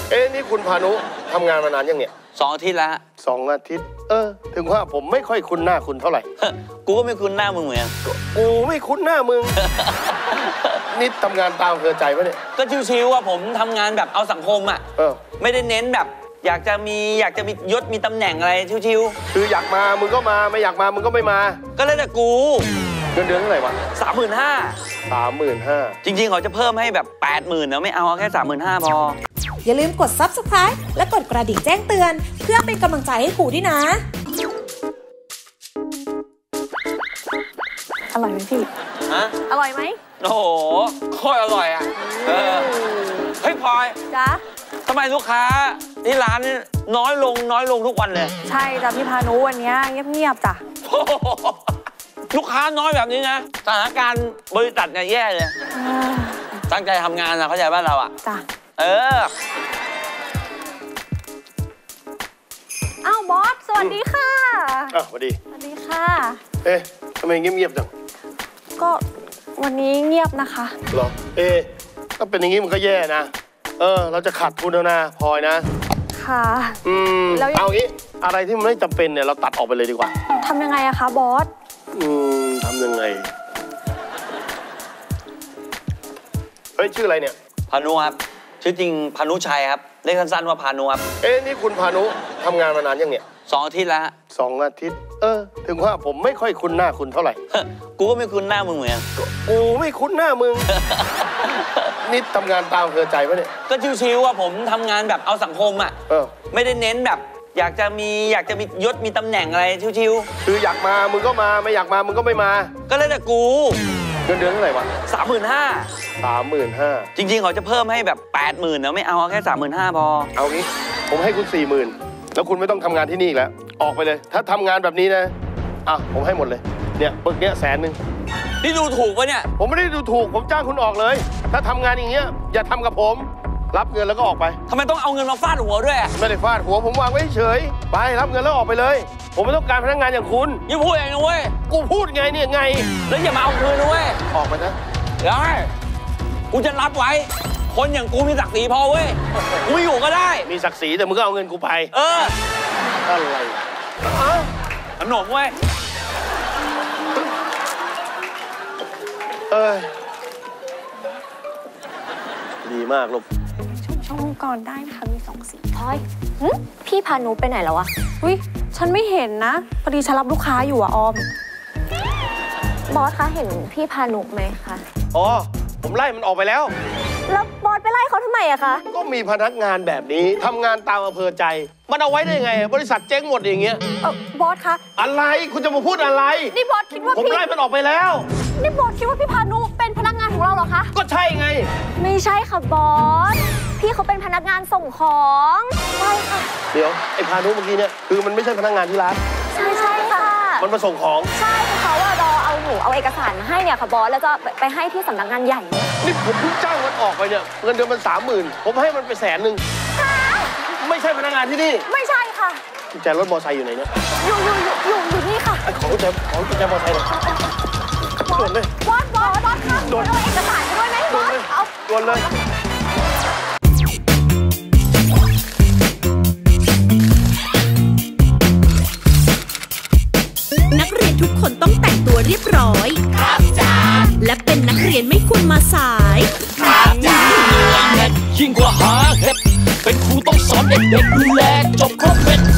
นี่คุณพานุทำงานมานานยังเนี่ย 2 อาทิตย์แล้ว 2 อาทิตย์ถึงว่าผมไม่ค่อยคุ้นหน้าคุณเท่าไหร่กูก็ไม่คุ้นหน้ามึงเหมือนกันกูไม่คุ้นหน้ามึง นี่ทำงานตามอำเภอใจปะเนี่ยก็ชิวๆว่าผมทำงานแบบเอาสังคมอ่ะไม่ได้เน้นแบบอยากจะมียศมีตำแหน่งอะไรชิวๆคืออยากมามึงก็มาไม่อยากมามึงก็ไม่มาก็แล้วแต่กูเงินเดือนเท่าไหร่วะ 35,000จริงๆเขาจะเพิ่มให้แบบ80,000นะไม่เอาแค่35,000พออย่าลืมกด Subscribe และกดกระดิ่งแจ้งเตือนเพื่อเป็นกำลังใจให้ครูด้วยนะอร่อยไหมพี่อร่อยไหมโอ้โหโคตรอร่อยอ่ะเฮ้ยพลอยจ๊ะทำไมลูกค้าที่ร้านนี่น้อยลงทุกวันเลยใช่จ้ะพี่พานุวันนี้เงียบๆจ้ะลูกค้าน้อยแบบนี้นะสถานการณ์บริษัทเนี่ยแย่เลยตั้งใจทำงานนะเข้าใจบ้านเราอ่ะจ้ะอ้าวบอสสวัสดีค่ะสวัสดีค่ะทำไมเงียบๆจังก็วันนี้เงียบนะคะหรอถ้าเป็นอย่างนี้มันก็แย่นะเราจะขาดทุนแล้วนะพลอยนะค่ะแล้วเอางี้อะไรที่มันไม่จำเป็นเนี่ยเราตัดออกไปเลยดีกว่าทำยังไงอะคะบอสทำยังไงเฮ้ยชื่ออะไรเนี่ยพานุครับชื่อจริงพานุชัยครับเรียกสั้นๆว่าพานุครับนี่คุณพานุทำงานมานานยังเนี่ย 2 อาทิตย์แล้ว 2 อาทิตย์ถึงว่าผมไม่ค่อยคุ้นหน้าคุณเท่าไหร่กูก็ไม่คุ้นหน้ามึงเหมือนกันกูไม่คุ้นหน้ามึง นี่ทำงานตามอำเภอใจปะเนี่ยก็ชิวๆว่าผมทำงานแบบเอาสังคมอ่ะไม่ได้เน้นแบบอยากจะมียศมีตำแหน่งอะไรชิวๆคืออยากมามึงก็มาไม่อยากมามึงก็ไม่มาก็แล้วแต่กูเงินเดือนเท่าไหร่วะ 35,000จริงๆเขาจะเพิ่มให้แบบ80,000นะไม่เอาแค่35,000พอเอางี้ผมให้คุณ40,000แล้วคุณไม่ต้องทำงานที่นี่อีกแล้วออกไปเลยถ้าทำงานแบบนี้นะผมให้หมดเลยเนี่ยปึกเนี้ย100,000 นี่ดูถูกปะเนี่ยผมไม่ได้ดูถูกผมจ้างคุณออกเลยถ้าทำงานอย่างเงี้ยอย่าทำกับผมรับเงินแล้วก็ออกไปทำไมต้องเอาเงินมาฟาดหัวด้วยไม่ได้ฟาดหัวผมวางไว้เฉยไปรับเงินแล้วออกไปเลยผมไม่ต้องการพนักงานอย่างคุณอย่าพูดเองนะเว้ยกูพูดไงเนี่ยไงแล้วอย่ามาเอาคืนนะเว้ยออกไปนะได้กูจะรับไว้คนอย่างกูมีศักดิ์ศรีพอเว้ยกูไม่อยู่ก็ได้มีศักดิ์ศรีแต่มึงก็เอาเงินกูไปอะไรขนมเว้ยดีมากลูกชมก่อนได้ค่ะมี2 สีพลอยพี่พานุไปไหนแล้ววะฉันไม่เห็นนะพอดีฉันรับลูกค้าอยู่อะออมบอสคะเห็นพี่พานุไหมคะผมไล่มันออกไปแล้วแล้วบอสไปไล่เขาทำไมอะคะก็มีพนักงานแบบนี้ทำงานตามอำเภอใจมันเอาไว้ได้ไงบริษัทเจ๊งหมดอย่างเงี้ยบอสคะอะไรคุณจะมาพูดอะไรนี่บอสคิดว่าผมไล่มันออกไปแล้วนี่บอสคิดว่าพี่พานุเป็นพนักงานของเราเหรอคะก็ใช่ไงไม่ใช่ค่ะบอสพี่เขาเป็นพนักงานส่งของใช่ค่ะเดี๋ยวไอ้พานุเมื่อกี้เนี่ยคือมันไม่ใช่พนักงานที่ร้านใช่ค่ะมันมาส่งของใช่เขาว่ารอเอาเอกสารมาให้เนี่ยค่ะบอสแล้วจะไปให้ที่สำนักงานใหญ่นี่ผมเพิ่งจ้างมันออกไปเนี่ยเงินเดือนมัน30,000ผมให้มันไป100,000ไม่ใช่พนักงานที่นี่ไม่ใช่ค่ะกุญแจรถมอเตอร์ไซค์อยู่ไหนเนี่ยอยู่นี่ค่ะขอกุญแจมอเตอร์ไซค์หน่อยด่วนเลยบอสครับด่วนเอาเอกสารไปด้วยไหมบอสเอาด่วนเลยนักเรียนทุกคนต้องแต่งตัวเรียบร้อยครับจ้าและเป็นนักเรียนไม่ควรมาสายครับจ้ายิ่งกว่าหาเห็ดเป็นครูต้องสอนเด็กๆดูแลจบครบเป็น